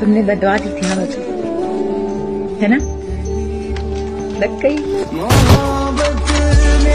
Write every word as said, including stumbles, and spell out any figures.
तुमने बदवा दी थी ना मुझे, है ना? लग गई।